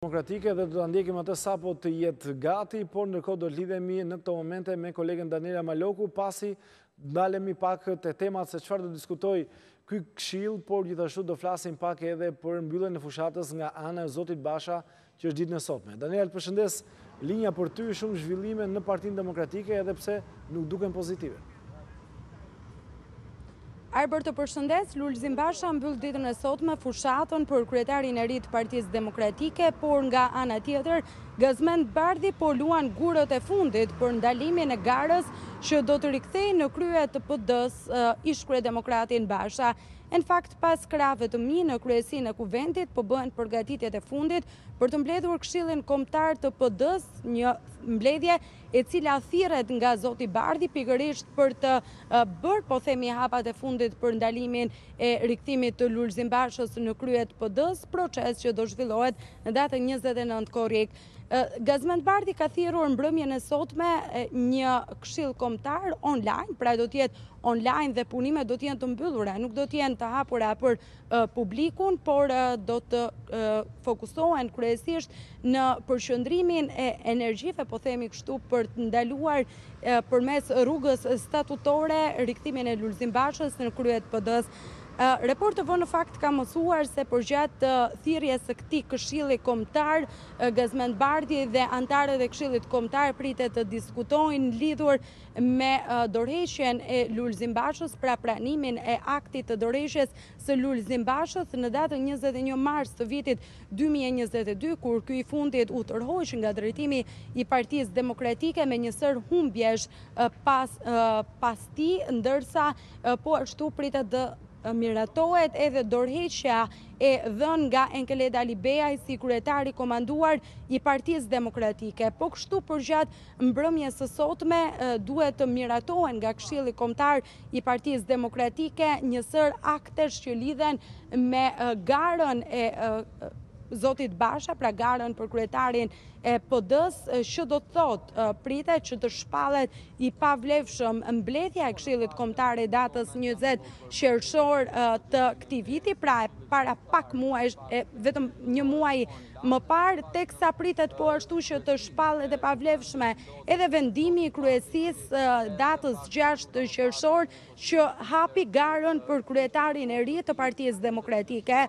Demokratike dhe do të ndjekim atë sapo të jetë gati, por ndërkohë do të lidhemi në këto momente me kolegen Daniela Maloku, pasi dalemi pak te temat se çfarë do diskutoj ky këshill, por gjithashtu do flasim pak edhe për mbylljen e fushatës nga ana e Zotit Basha, që është ditën e sotme. Daniel, përshëndes, linja për ty shumë zhvillime në Partinë Demokratike, edhe pse nuk duken pozitive. Arber të përshëndes, Lulzim Basha mbyll ditën e sotme fushatën për kryetarin e ri të Partisë Demokratike, por nga ana tjetër, Gazmend Bardhi po luan gurët e fundit për ndalimin e garës që do të rikthejë në krye të PD-s ish-kryedemokratin Basha. Në fakt, pas krave të mi në kryesinë e kuventit, po bëhen përgatitjet e fundit për të mbledhur Këshillin Kombëtar të PD-s, një mbledhje e cila thirret nga zoti Bardhi pikërisht për të bërë, po themi, hapat e fundit për ndalimin e rikthimit të Lulzim Bashës në krye të PD-s, proces që do zhvillohet në datën 29 korrik. Gazmend Bardhi ka thirrur mbrëmjen e sotme një këshill kombëtar online, pra do të jetë online dhe punimet do të jenë të mbyllura, nuk do të jenë të hapura për publikun, por do të fokusohen kryesisht në përqendrimin e energjive, po themi kështu, për të ndaluar përmes rrugës statutore rikthimin e Lulzim Bashës në krye të PD-s. Report TV në fakt ka mësuar se përgjatë thirrjes së këtij këshilli kombëtar, Gazmend Bardhi dhe antarët e këshillit kombëtar pritet të diskutojnë lidhur me dorëheqjen e Lulzim Bashës, pra pranimin e aktit të dorëheqjes së Lulzim Bashës në datën 21 mars të vitit 2022, kur ky i fundit u tërhoq nga drejtimi i Partisë Demokratike me një sër humbjesh pas tij, ndërsa po ashtu pritet të miratohet edhe dorëheqja e dhënë nga Enkeleda Alibeaj si kryetari komanduar i Partisë Demokratike. Po kështu përgjatë mbrëmjes së sotme duhet të miratohen nga Këshilli Kombëtar i Partisë Demokratike një sër aktesh që lidhen me garën e Zotit Basha, pra garën për kryetarin e PD-s, që do të thotë pritet që të shpallet i pavlefshëm mbledhja e Këshillit Kombëtar e datës 20 qershor të këtij viti, pra para pak muajsh, vetëm një muaj më parë, teksa pritet po ashtu që të shpallet e pavlefshme edhe vendimi i kryesisë datës 6 qershor që hapi garën për kryetarin e ri të Partisë Demokratike.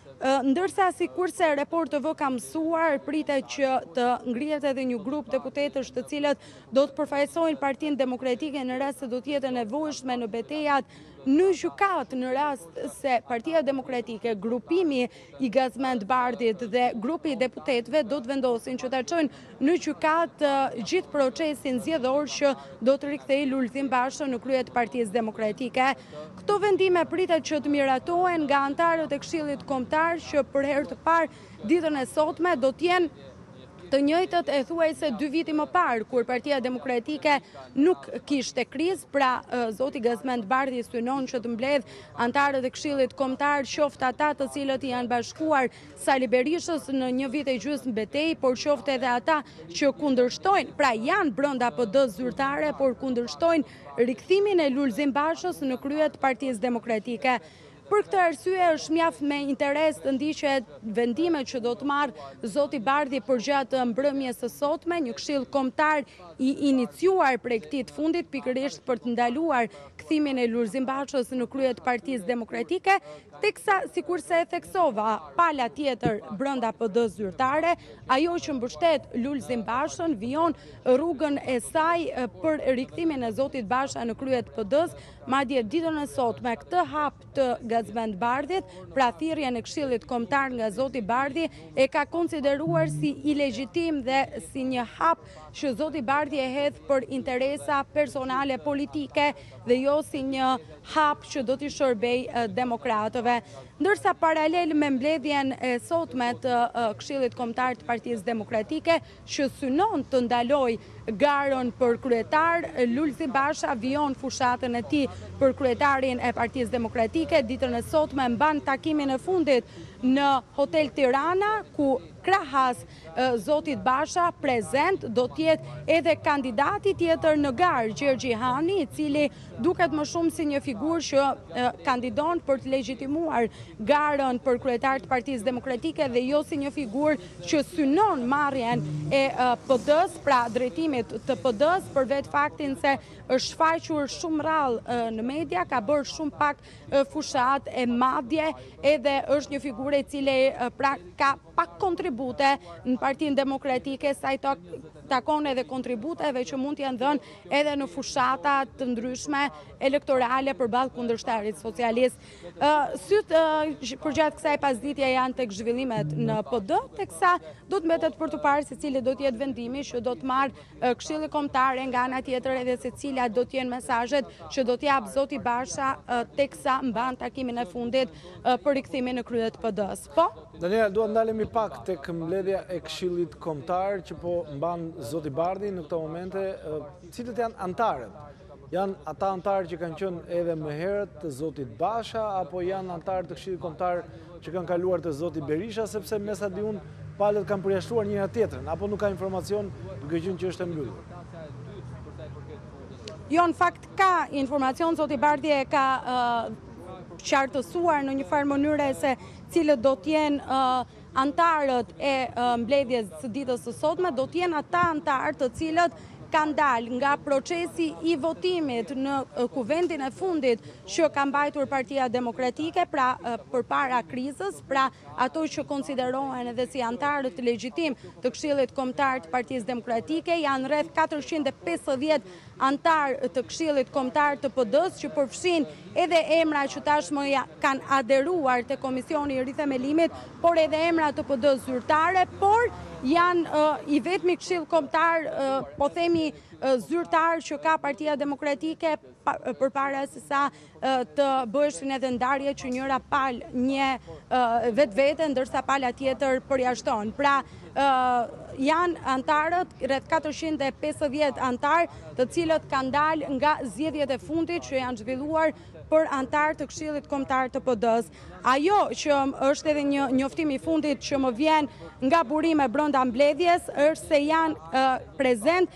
Ndërsa sikurse Report TV ka mësuar, pritet që të ngrihet edhe një grup deputetësh të cilët do të përfaqësojnë Partinë Demokratike në rast se do të jetë e nevojshme në betejat në gjykatë, në rast se Partia Demokratike, grupimi i Gazmend Bardhit dhe grupi i deputetëve do të vendosin që ta çojnë në gjykatë gjithë procesin zgjedhor që do të rikthejë Lulzim Bashën në krye të Partisë Demokratike. Këto vendime pritet që të miratohen nga antarët e Këshillit Kombëtar, që për herë të parë ditën e sotme do të jenë të njëjtët e thuajse 2 vite më parë, kur Partia Demokratike nuk kishte krizë, pra zoti Gazmend Bardhi synon që të mbledh antarët e Këshillit Kombëtar, qoftë ata të cilët janë bashkuar Sali Berishës në një vit e gjysmë betejë, por qoftë edhe ata që kundërshtojnë, pra janë brenda PD-s zyrtare, por kundërshtojnë rikthimin e Lulzim Bashës në krye të Partisë Demokratike. Për këtë arsye është mjaft me interes të ndiqet vendimet që do të marrë zoti Bardhi përgjatë mbrëmjes së sotme, një këshill kombëtar i iniciuar prej këtij të fundit pikërisht për të ndaluar kthimin e Lulzim Bashës në krye të Partisë Demokratike, teksa sikurse e theksova, pala tjetër brenda PD-s zyrtare, ajo që mbështet Lulzim Bashën vijon rrugën e saj për rikthimin e zotit Basha në krye të PD-s, madje ditën e sotme këtë hap të Gazmend Bardhit, pra thirrjen e Këshillit Kombëtar nga zoti Bardhi, e ka konsideruar si ilegjitim dhe si një hap që zoti Bardhi e hedh për interesa personale politike dhe jo si një hap që do t'i shërbej demokratëve. Ndërsa paralel me mbledhjen e sotme të Këshillit Kombëtar të Partisë Demokratike, që synon të ndaloj garën për kryetar, Lulzim Basha vijon fushatën e tij për kryetarin e Partisë Demokratike. Ditën e sotme mban takimin e fundit në Hotel Tirana, ku krahas zotit Basha prezent do tjetë edhe kandidati tjetër në garë, Gjergji Hani, i cili duket më shumë si një figurë që kandidon për të legjitimuar garën për kryetar të Partisë Demokratike dhe jo si një figurë që synon marrjen e PD-s, pra drejtimit të PD-s, për vetë faktin se është shfaqur shumë rrallë në media, ka bërë shumë pak fushat e madje, edhe është një figurë e cile pra ka pak kontribute në Partinë Demokratike, sa i takon edhe kontributeve që mund t'janë dhënë edhe në fushata të ndryshme elektorale përballë kundërshtarit socialist. Sytë përgjatë kësaj pasditje janë tek zhvillimet në PD, teksa do të mbetet për të parë se cili do t'jetë vendimi që do të marrë Këshilli Kombëtar, nga ana tjetër edhe se cilat do t'jenë mesazhet që do t'jap zoti Basha teksa mban takimin e fundit për rikthimin në krye të PD-s. Po? Daniela, duhet ndalemi pak tek mbledhja e Këshillit Kombëtar që po mban zoti Bardhi në këto momente. Cilët janë antarët? Janë ata antarë që kanë qenë edhe më herët të zotit Basha, apo janë antarë të Këshillit Kombëtar që kanë kaluar të zoti Berisha, sepse me sa di unë palët kanë përjashtuar njëra tjetrën, apo nuk ka informacion duke qenë që është e mbyllur? Jo, në fakt ka informacion, zoti Bardhi e ka qartësuar në një farë mënyre se cilët do t'jenë antarët e mbledhjes së ditës së sotme, do t'jenë ata antarë të cilët kanë dalë nga procesi i votimit në kuvendin e fundit që ka mbajtur Partia Demokratike, pra përpara krizës, pra ato që konsiderohen edhe si antarët legjitim të Këshillit Kombëtar të Partisë Demokratike, janë rreth 450 antarë të Këshillit Kombëtar të PD-s që përfshin edhe emra që tashmë kanë aderuar te Komisioni i Rithemelimit, por edhe emra të PD-s zyrtare, por janë i vetmi Këshill Kombëtar, po themi zyrtar që ka Partia Demokratike përpara se sa të bëshin edhe ndarje që njëra pal një vetë, ndërsa pala tjetër përjashton. Pra, janë antarët, rreth 450 antarë, të cilët kanë dalë nga zgjedhjet e fundit që janë zhvilluar për antarë të Këshillit Kombëtar të PD-s. Ajo që është edhe një njoftim i fundit që më vjen nga burime brenda mbledhjes është se janë prezent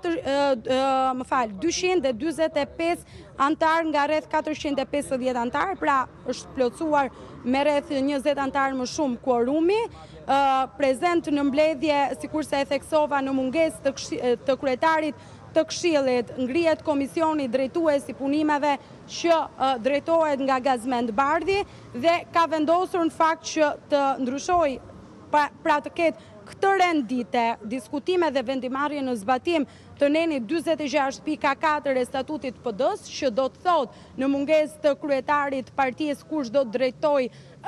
245 antarë nga rreth 450 antarë, pra është plotësuar me rreth 20 antarë më shumë kuorumi, prezent në mbledhje, sikurse e theksova, në mungesë të kryetarit të Këshillit, ngrihet komisioni drejtues i punimeve që drejtohet nga Gazmend Bardhi dhe ka vendosur në fakt që të ndryshoj, pra të ketë këtë rendite, diskutime dhe vendimarrje në zbatim të neni 46.4 e statutit PD-s, që do të thotë në mungesë të kryetarit partisë kush do të drejtoj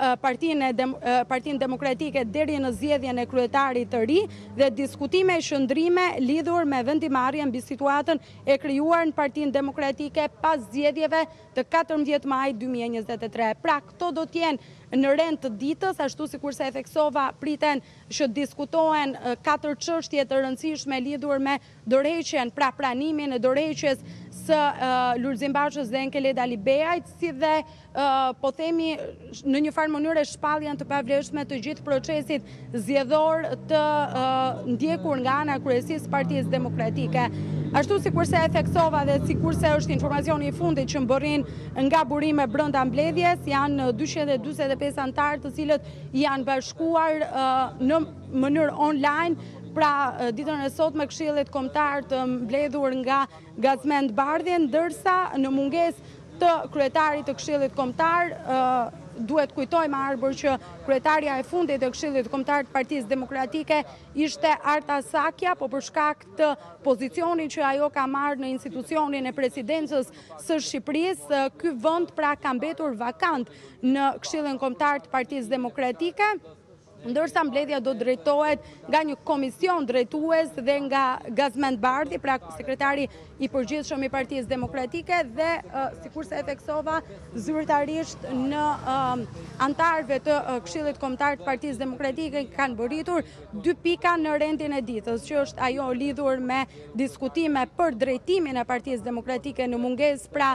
Partinë Demokratike deri në zgjedhjen e kryetarit të ri, dhe diskutime e shëndrime lidhur me vendimarrjen mbi situatën e krijuar në Partinë Demokratike pas zgjedhjeve të 14 maj 2023. Pra, këto do të jenë në rend të ditës, ashtu sikurse e theksova, priten që diskutohen 4 çështje të rëndësishme lidhur me dorëheqjen, pra pranimin e dorëheqjes së Lulzim Bashës dhe Enkele Dalibejait, si dhe po themi në një farë mënyrë shpalljen të pavlefshme të gjithë procesit zgjedhor të ndjekur nga ana e kryesisë Partisë Demokratike. Ashtu sikurse e theksova dhe sikurse është informacioni i fundit që mbërrin nga burime brenda mbledhjes, janë 245 antarë të cilët janë bashkuar në mënyrë online. Pra, ditën e sotme Këshillit Kombëtar të mbledhur nga Gazmend Bardhi, ndërsa në mungesë të kryetarit të Këshillit Kombëtar, duhet kujtojmë arbër që kryetaria e fundit të Këshillit Kombëtar të Partisë Demokratike ishte Arta Sakja, po për shkak të pozicionit që ajo ka marrë në institucionin e presidencës së Shqipërisë, ky vend pra ka mbetur vakant në Këshillin Kombëtar të Partisë Demokratike, ndërsa mbledhja do drejtohet nga një komision drejtues dhe nga Gazmend Bardhi, pra sekretari i përgjithshëm i Partisë Demokratike, dhe sikurse e theksova, zyrtarisht në antarëve të Këshillit Kombëtar të Partisë Demokratike kanë bërritur 2 pika në rendin e ditës, që është ajo lidhur me diskutime për drejtimin e Partisë Demokratike në mungesë pra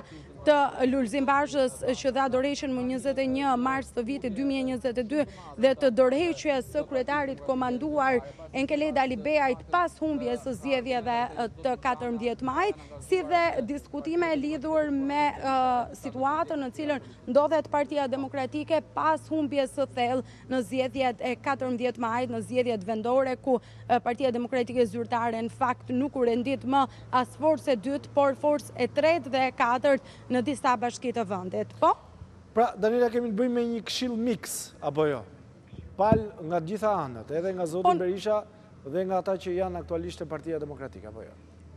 të Lulzim Bashës që dha dorëheqjen më 21 mars të vitit 2022 dhe të dorëheqjes së kryetarit komanduar Enkeleda Alibeajt pas humbjes së zgjedhjeve të 14 majit, si dhe diskutime lidhur me situatën në cilën ndodhet Partia Demokratike pas humbjes së thellë në zgjedhjet e 14 majit, në zgjedhjet vendore ku Partia Demokratike Zyrtare në fakt nuk u rendit më as forcë e dytë, por forcë e tretë dhe e katërt në disa bashki të vendit. Po? Pra, Daniela, kemi të bëjmë me një këshill mix, apo jo? Pal nga gjitha anët, edhe nga zotin Berisha dhe nga ata që janë aktualisht e Partia Demokratike, apo jo?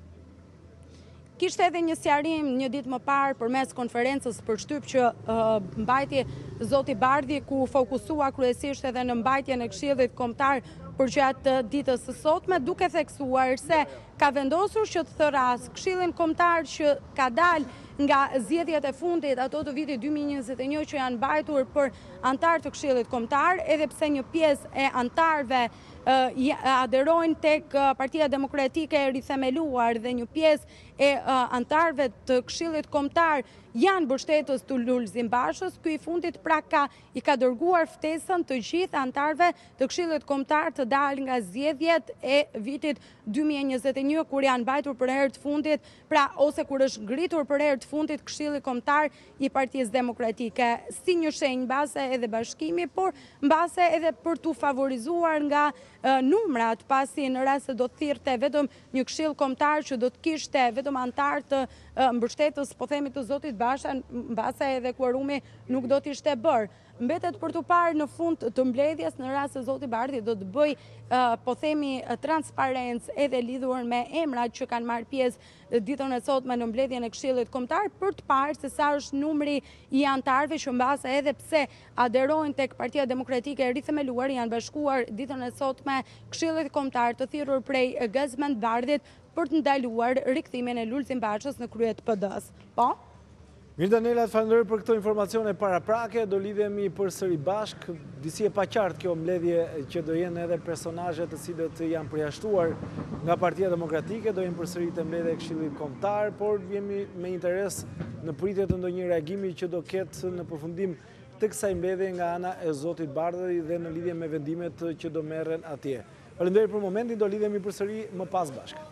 Kishte edhe një sqarim një ditë më parë përmes konferencës për shtyp që mbajti zoti Bardhi, ku fokusua kryesisht edhe në mbajtjen e Këshillit Kombëtar për gjatë ditës së sotme, duke theksuar se ka vendosur që të thëras Këshillin Kombëtar që ka dalë nga zgjedhjet e fundit, ato të vitit 2021 që janë mbajtur për antar të Këshillit Kombëtar, edhe pse një pjesë e antarëve aderojnë tek Partia Demokratike e rithemeluar dhe një pjesë e antarëve të Këshillit Kombëtar janë mbështetës të Lulzim Bashës. Ky i fundit pra i ka dërguar ftesën të gjithë antarëve të Këshillit Kombëtar të dalë nga zgjedhjet e vitit 2021 kur janë mbajtur për herë të fundit, pra ose kur është ngritur për herë të fundit Këshilli Kombëtar i Partisë Demokratike, si një shenjë mbase edhe bashkimi, por mbase edhe për tu favorizuar nga numrat, pasi në rast se do të thirrte vetëm një Këshill Kombëtar që do të kishte vetëm antar të mbështetës, po themi, të zotit Basha, mbase edhe kuorumi nuk do të ishte bërë. Mbetet për të parë në fund të mbledhjes, në rast se zoti Bardhi do të bëj, po themi, transparencë edhe lidhur me emrat që kanë marrë pjesë ditën e sotme në mbledhjen e Këshillit Kombëtar, për të parë se sa është numri i antarëve që mbase edhe pse aderojnë tek Partia Demokratike e rithemeluar, janë bashkuar ditën e sotme Këshillit Kombëtar të thirrur prej Gazmend Bardhit për të ndaluar rikthimin e Lulzim Bashës në krye të PD-s. Po? Mirë, Daniela, të falenderoj për këto informacione paraprake, do lidhemi përsëri bashkë, disi e paqartë kjo mbledhje që do jenë edhe personazhe të cilët janë përjashtuar nga Partia Demokratike, do jenë përsëri të mbledhje e Këshillit Kombëtar, por jemi me interes në pritje të ndonjë reagimi që do ketë në përfundim të kësaj mbledhje nga ana e zotit Bardhi dhe në lidhje me vendimet që do merren atje. Falenderoj për momentin, do lidhemi përsëri më pas bashkë.